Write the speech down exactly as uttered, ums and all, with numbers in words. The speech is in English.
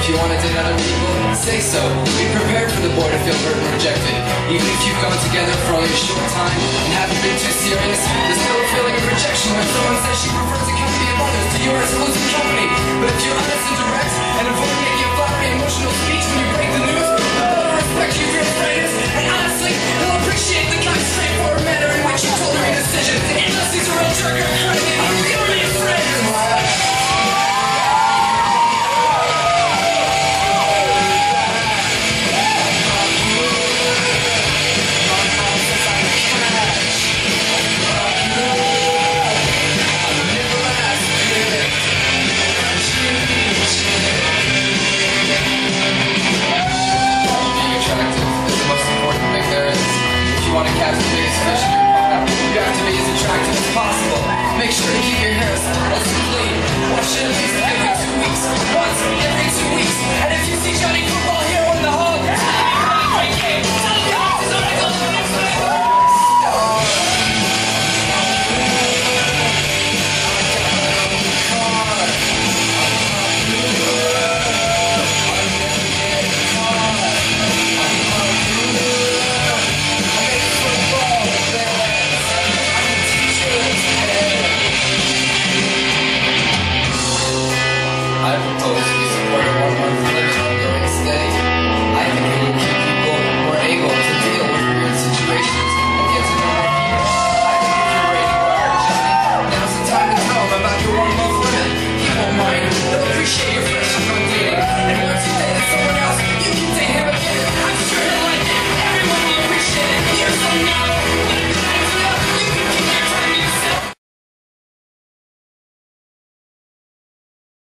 If you want to date other people, say so. Be prepared for the boy to feel hurt and rejected. Even if you've gone together for only a short time and haven't been too serious, there's still a feeling of rejection when someone says she prefers the company of others to your exclusive company. But if you're honest